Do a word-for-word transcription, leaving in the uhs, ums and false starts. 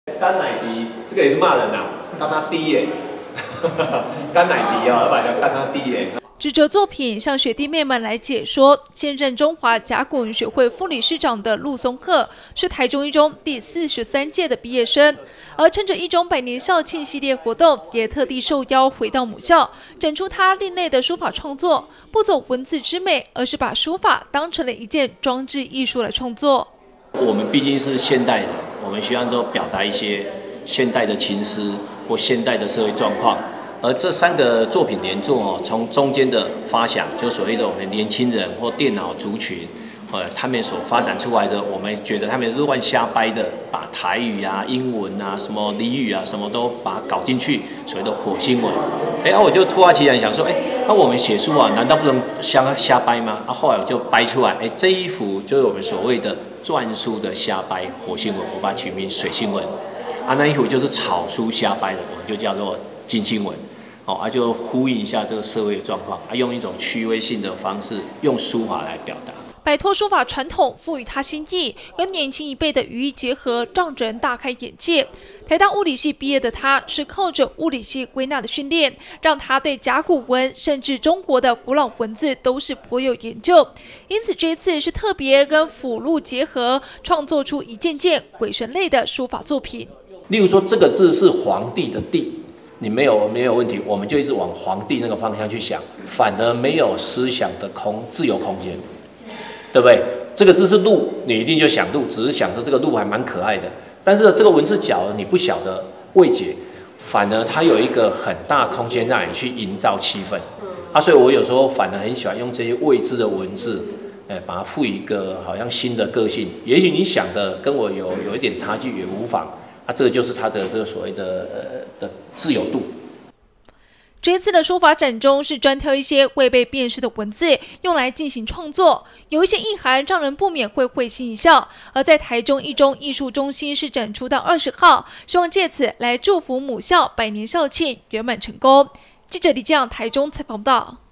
甘乃迪，这个也是骂人呐、啊，干他低耶、欸，甘乃迪啊，要不然叫干他低耶、欸。 指着作品向学弟妹们来解说，现任中华甲骨文学会副理事长的陆松鹤是台中一中第四十三届的毕业生，而趁着一中百年校庆系列活动，也特地受邀回到母校，展出他另类的书法创作，不走文字之美，而是把书法当成了一件装置艺术来创作。 我们毕竟是现代人，我们希望都表达一些现代的情思或现代的社会状况。而这三个作品连作哦，从中间的发想，就所谓的我们年轻人或电脑族群，呃，他们所发展出来的，我们觉得他们是乱瞎掰的，把台语啊、英文啊、什么俚语啊，什么都把它搞进去，所谓的火星文。哎，啊，我就突发奇想想说，哎，那、啊、我们写书啊，难道不能瞎瞎掰吗？啊，后来我就掰出来，哎，这一幅就是我们所谓的篆书的瞎掰火星文，我把它取名水星文。啊，那一幅就是草书瞎掰的，我们就叫做金星文。哦，啊，就呼应一下这个社会的状况，啊，用一种趣味性的方式，用书法来表达。 摆脱书法传统，赋予它新意，跟年轻一辈的语义结合，让人大开眼界。台大物理系毕业的他，是靠着物理系归纳的训练，让他对甲骨文甚至中国的古老文字都是颇有研究。因此，这一次是特别跟符箓结合，创作出一件件鬼神类的书法作品。 例如说，这个字是皇帝的帝。你没有没有问题，我们就一直往皇帝那个方向去想，反而没有思想的空自由空间，对不对？这个字是鹿，你一定就想鹿，只是想说这个鹿还蛮可爱的。但是这个文字角你不晓得味觉，反而它有一个很大空间让你去营造气氛啊。所以我有时候反而很喜欢用这些未知的文字，哎，把它赋予一个好像新的个性。也许你想的跟我有有一点差距也无妨。啊，这个就是它的这个所谓的呃的自由度。 这一次的书法展中是专挑一些未被辨识的文字，用来进行创作，有一些意涵让人不免会会心一笑。而在台中一中艺术中心是展出到二十号，希望借此来祝福母校百年校庆圆满成功。记者李将台中采访报道。